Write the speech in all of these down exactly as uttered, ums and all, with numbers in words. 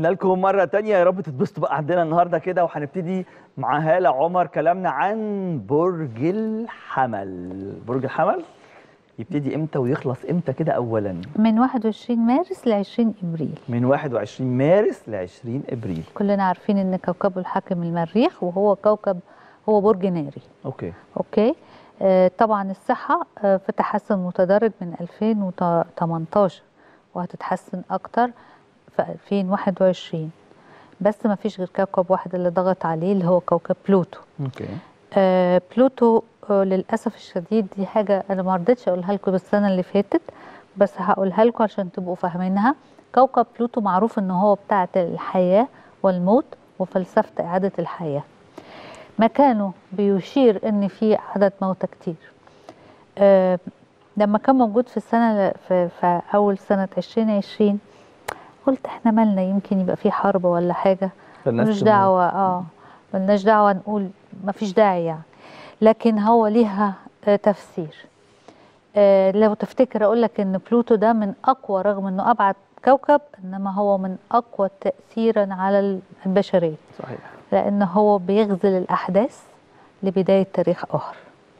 رجعنا لكم مرة تانية، يا رب تتبسطوا بقى عندنا النهارده كده. وهنبتدي مع هالة عمر كلامنا عن برج الحمل. برج الحمل يبتدي امتى ويخلص امتى كده؟ اولا من واحد وعشرين مارس ل عشرين ابريل. من واحد وعشرين مارس ل عشرين ابريل. كلنا عارفين ان كوكبه الحاكم المريخ، وهو كوكب هو برج ناري. اوكي اوكي آه طبعا الصحة آه في تحسن متدرج من ألفين وتمنتاشر، وهتتحسن اكتر في ألفين وواحد وعشرين. بس ما فيش غير كوكب واحد اللي ضغط عليه، اللي هو كوكب بلوتو. اوكي آه بلوتو آه للاسف الشديد، دي حاجه انا ما رضيتش اقولها لكم السنه اللي فاتت، بس هقولها لكم عشان تبقوا فاهمينها. كوكب بلوتو معروف ان هو بتاعه الحياه والموت وفلسفه اعاده الحياه. مكانه بيشير ان في عدد موتى كتير. آه لما كان موجود في السنه في, في اول سنه عشرين عشرين، قلت احنا مالنا، يمكن يبقى في حرب ولا حاجه، ملوش دعوه. اه ملناش دعوه، نقول مفيش داعي يعني. لكن هو ليها آه تفسير. آه لو تفتكر اقول لك ان بلوتو ده من اقوى، رغم انه ابعد كوكب، انما هو من اقوى تاثيرا على البشريه. صحيح. لان هو بيغزل الاحداث لبدايه تاريخ اخر.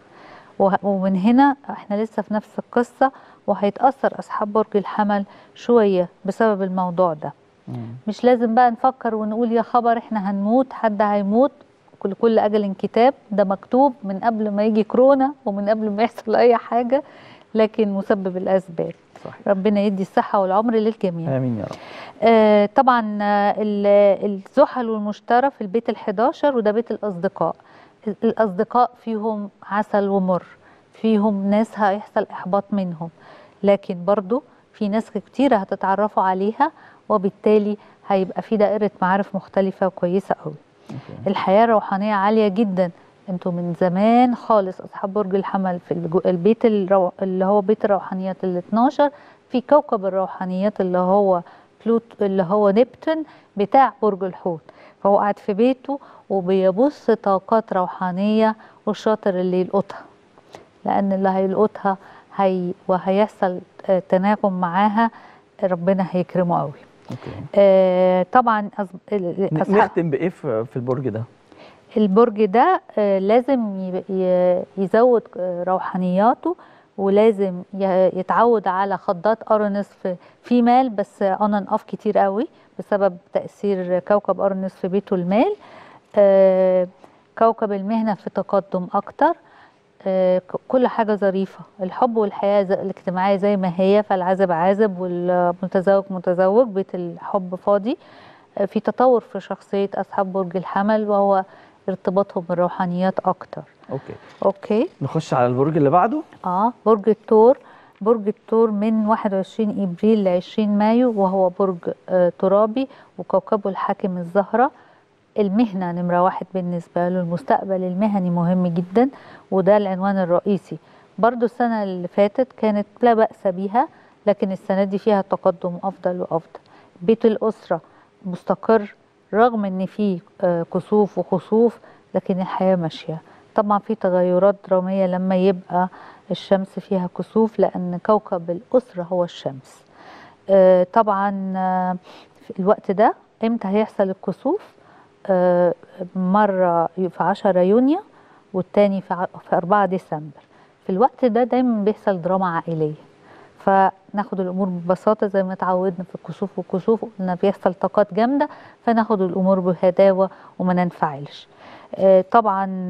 ومن هنا احنا لسه في نفس القصه، وهيتاثر اصحاب برج الحمل شويه بسبب الموضوع ده. مم. مش لازم بقى نفكر ونقول يا خبر احنا هنموت، حد هيموت. كل كل اجل كتاب، ده مكتوب من قبل ما يجي كورونا ومن قبل ما يحصل اي حاجه، لكن مسبب الاسباب. صحيح. ربنا يدي الصحه والعمر للجميع. امين يا رب. آه طبعا الزحل والمشتري في البيت الحداشر، وده بيت الاصدقاء. الاصدقاء فيهم عسل ومر، فيهم ناس هيحصل احباط منهم، لكن برضو في ناس كتيره هتتعرفوا عليها، وبالتالي هيبقى في دائره معارف مختلفه وكويسه قوي. الحياه الروحانيه عاليه جدا. انتوا من زمان خالص اصحاب برج الحمل في البيت اللي هو بيت الروحانيات ال اتناشر، في كوكب الروحانيات اللي هو بلوت اللي هو نبتون بتاع برج الحوت، فهو قاعد في بيته وبيبص طاقات روحانيه، والشاطر اللي يلقطها، لان اللي هيلقطها هي وهيحصل تناغم معاها ربنا هيكرمه قوي. اوكي آه طبعا نختم بايه في البرج ده؟ البرج ده آه لازم يزود روحانياته، ولازم يتعود على خضات أورانوس في في مال، بس اون اند اوف كتير قوي بسبب تأثير كوكب أورانوس في بيته المال. آه كوكب المهنة في تقدم أكتر. آه كل حاجة ظريفة، الحب والحياة الاجتماعية زي ما هي، فالعازب عازب والمتزوج متزوج، بيت الحب فاضي. آه في تطور في شخصية أصحاب برج الحمل، وهو ارتباطهم بالروحانيات أكتر. أوكي أوكي نخش على البرج اللي بعده. آه برج الثور. برج الثور من واحد وعشرين إبريل ل عشرين مايو، وهو برج آه ترابي، وكوكبه الحاكم الزهرة. المهنة نمرة واحد بالنسبة له، المستقبل المهني مهم جدا، وده العنوان الرئيسي. برضو السنة اللي فاتت كانت لا بأس بيها، لكن السنة دي فيها تقدم أفضل وأفضل. بيت الأسرة مستقر، رغم ان فيه كسوف وخسوف، لكن الحياة ماشية. طبعا في تغيرات درامية لما يبقى الشمس فيها كسوف، لأن كوكب الأسرة هو الشمس. طبعا في الوقت ده امتى هيحصل الكسوف؟ مرة في عشرة يونيو، والتاني في أربعة ديسمبر. في الوقت ده دايما بيحصل دراما عائلية، فناخد الأمور ببساطة زي ما اتعودنا في الكسوف والكسوف، قلنا بيحصل طاقات جامدة، فناخد الأمور بهداوة وما ننفعلش. طبعا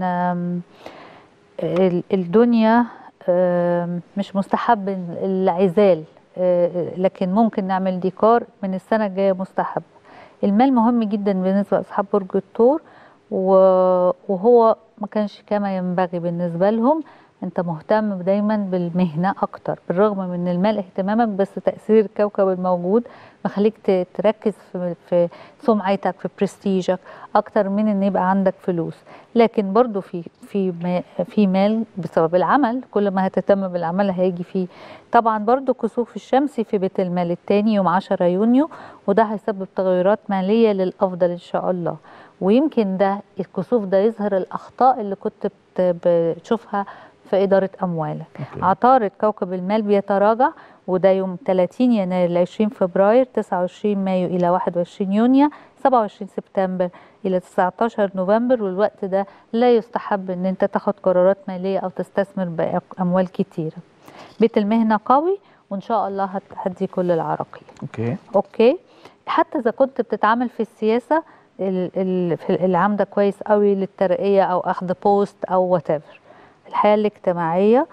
الدنيا مش مستحب العزال، لكن ممكن نعمل ديكور من السنة الجاية مستحب. المال مهم جدا بالنسبة لأصحاب برج الثور، وهو ما كانش كما ينبغي بالنسبة لهم. انت مهتم دايما بالمهنة اكتر، بالرغم من المال اهتمامك، بس تأثير الكوكب الموجود مخليك تركز في, في سمعتك، في برستيجك، اكتر من ان يبقى عندك فلوس. لكن برضو في في في مال بسبب العمل، كل ما هتهتم بالعمل هيجي فيه. طبعا برضو كسوف الشمس في بيت المال الثاني يوم عشرة يونيو، وده هيسبب تغيرات مالية للأفضل إن شاء الله. ويمكن ده الكسوف ده يظهر الأخطاء اللي كنت بتشوفها في إدارة أموالك. أوكي. عطارد كوكب المال بيتراجع، وده يوم ثلاثين يناير ل عشرين فبراير، تسعة وعشرين مايو إلى واحد وعشرين يونيو، سبعة وعشرين سبتمبر إلى تسعة عشر نوفمبر. والوقت ده لا يستحب إن أنت تاخد قرارات مالية أو تستثمر بأموال كتيرة. بيت المهنة قوي، وإن شاء الله هتهدي كل العراقيل. اوكي. أوكي. حتى إذا كنت بتتعامل في السياسة، العام ده كويس قوي للترقية أو أخذ بوست أو وات ايفر. الحياة الاجتماعية،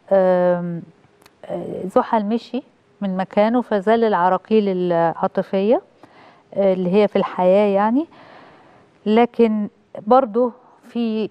زحل مشي من مكانه، فزال العراقيل العاطفية اللي هي في الحياة يعني، لكن برضو في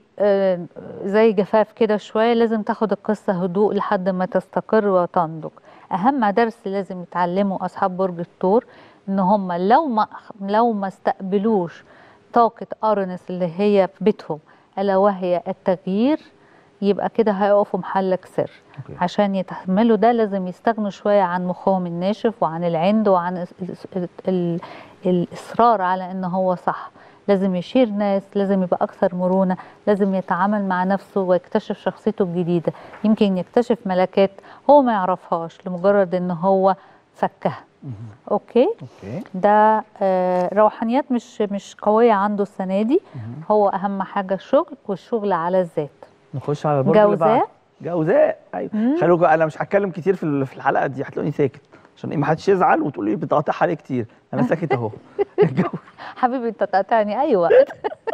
زي جفاف كده شوية، لازم تاخد القصة هدوء لحد ما تستقر وتنضج. أهم درس لازم يتعلموا أصحاب برج الثور إن هم لو ما لو ما استقبلوش طاقة أرنس اللي هي في بيتهم، ألا وهي التغيير، يبقى كده هيقفوا محلك سر. أوكي. عشان يتحملوا ده لازم يستغنوا شوية عن مخهم الناشف وعن العند وعن ال ال ال الإصرار على إن هو صح. لازم يشير ناس، لازم يبقى أكثر مرونة، لازم يتعامل مع نفسه ويكتشف شخصيته الجديدة. يمكن يكتشف ملكات هو ما يعرفهاش لمجرد إن هو فكها. أوكي. أوكي. ده آه روحانيات مش مش قوية عنده السنة دي. هو أهم حاجة الشغل، والشغل على الذات. نخش على البرج اللي بعده. جوزاء. ايوه. خلوكوا، انا مش هتكلم كتير في في الحلقه دي، هتلاقوني ساكت عشان ايه ما حدش يزعل وتقولوا لي بتقاطع عليه كتير. انا ساكت اهو. حبيبي انت تقاطعني اي وقت.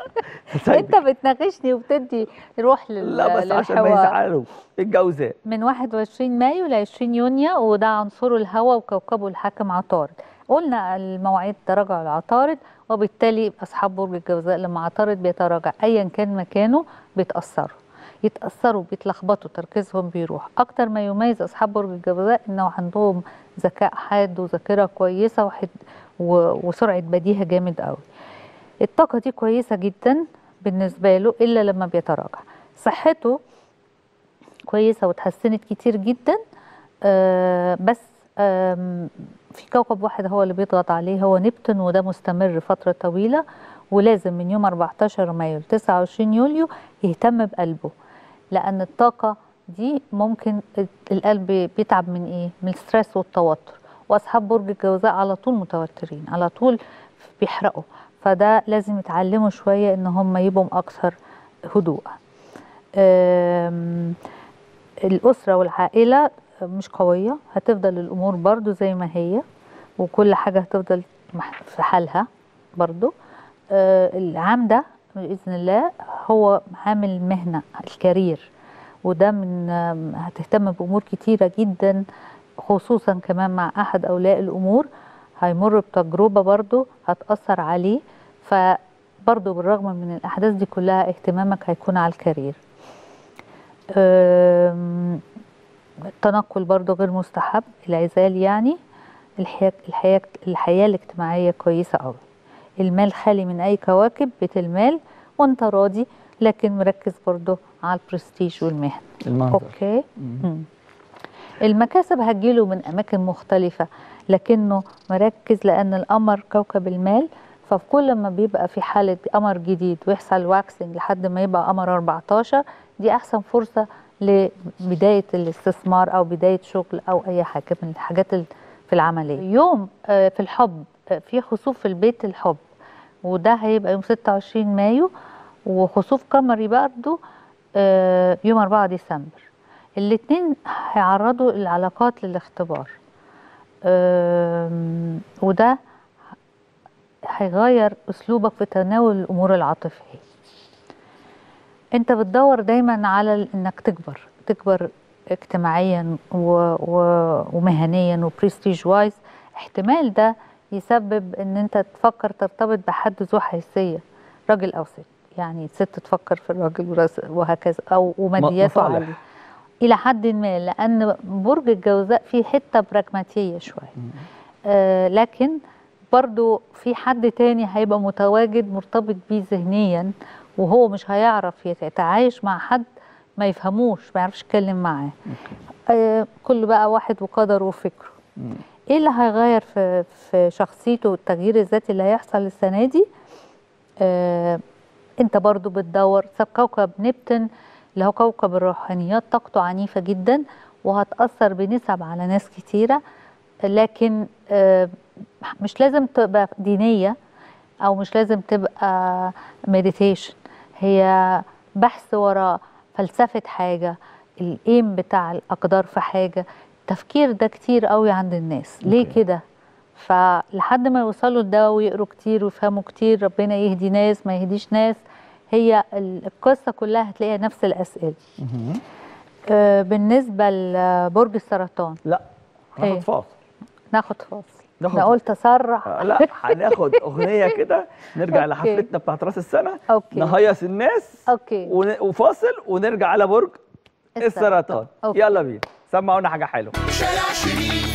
انت بتناقشني وبتدي روح لل لا بس للحوار. عشان ما يزعلوا. الجوزاء من واحد وعشرين مايو ل عشرين يونيو، وده عنصره الهواء وكوكبه الحاكم عطارد. قلنا المواعيد تراجع العطارد، وبالتالي اصحاب برج الجوزاء لما عطارد بيتراجع ايا كان مكانه بيتاثروا يتأثروا بيتلخبطوا، تركيزهم بيروح. أكتر ما يميز أصحاب برج الجوزاء إنه عندهم ذكاء حاد وذاكرة كويسة وحد وسرعة بديهة جامد قوي. الطاقة دي كويسة جدا بالنسبة له إلا لما بيتراجع. صحته كويسة وتحسنت كتير جدا، آه بس آه في كوكب واحد هو اللي بيضغط عليه، هو نبتون، وده مستمر فترة طويلة، ولازم من يوم أربعة عشر مايو ل تسعة وعشرين يوليو يهتم بقلبه، لأن الطاقة دي ممكن القلب بيتعب من إيه؟ من الستريس والتوتر، وأصحاب برج الجوزاء على طول متوترين، على طول بيحرقوا، فده لازم يتعلموا شوية إن هم يبقوا أكثر هدوء. الأسرة والعائلة مش قوية، هتفضل الأمور برضو زي ما هي، وكل حاجة هتفضل في حالها برضو. العام ده بإذن الله هو عامل المهنة الكارير، وده من هتهتم بأمور كتيرة جدا، خصوصا كمان مع أحد أولياء الأمور هيمر بتجربة برضو هتأثر عليه، فبرضو بالرغم من الأحداث دي كلها اهتمامك هيكون على الكارير. التنقل برضو غير مستحب، العزال يعني. الحياة, الحياة, الحياة الاجتماعية كويسة قوي. المال خالي من أي كواكب، بيت المال، وانت راضي لكن مركز برضو على البرستيج والمهن. المنظر. أوكي. مم. المكاسب هتجيله من أماكن مختلفة، لكنه مركز لأن القمر كوكب المال، ففي كل ما بيبقى في حالة قمر جديد ويحصل واكسنج لحد ما يبقى قمر أربعة عشر، دي أحسن فرصة لبداية الاستثمار أو بداية شغل أو أي حاجة من الحاجات في العملية. يوم في الحب في خسوف في البيت الحب، وده هيبقى يوم ستة وعشرين مايو، وخسوف قمري برضه يوم أربعة ديسمبر. الاثنين هيعرضوا العلاقات للاختبار، وده هيغير أسلوبك في تناول الأمور العاطفية. أنت بتدور دايما على إنك تكبر تكبر اجتماعيا ومهنيا وبريستيج وايز. احتمال ده يسبب ان انت تفكر ترتبط بحد ذو حيثيه، راجل او ست، يعني ست تفكر في الراجل وهكذا، او ومادياته عاليه الى حد ما، لان برج الجوزاء فيه حته براجماتيه شويه. آه لكن برضو في حد تاني هيبقى متواجد مرتبط بيه ذهنيا، وهو مش هيعرف يتعايش مع حد ما يفهموش، ما يعرفش يتكلم معاه. آه كل بقى واحد وقدره وفكره. مم. ايه اللي هيغير في في شخصيته والتغيير الذاتي اللي هيحصل السنه دي؟ آه انت برضو بتدور كوكب نبتون اللي هو كوكب الروحانيات، طاقته عنيفة جدا وهتأثر بنسب على ناس كتيرة، لكن آه، مش لازم تبقى دينية أو مش لازم تبقى مديتيشن، هي بحث وراء فلسفة حاجة، الإيم بتاع الأقدار في حاجة. التفكير ده كتير قوي عند الناس، ليه أوكي. كده؟ فلحد ما يوصلوا لده ويقروا كتير ويفهموا كتير، ربنا يهدي ناس ما يهديش ناس، هي القصة كلها هتلاقيها نفس الأسئلة. مهم. آه، بالنسبة لبرج السرطان، لا إيه؟ هناخد فاصل. ناخد فاصل. ناخد انا قلت اسرع. آه، لا هناخد اغنيه كده نرجع أوكي. لحفلتنا بتاعت راس السنه، أوكي. نهيص الناس أوكي. ون- وفاصل ونرجع على برج السرطان. السرطان. أوكي. يلا بينا، سمعونا حاجه حلوه. شارع شريف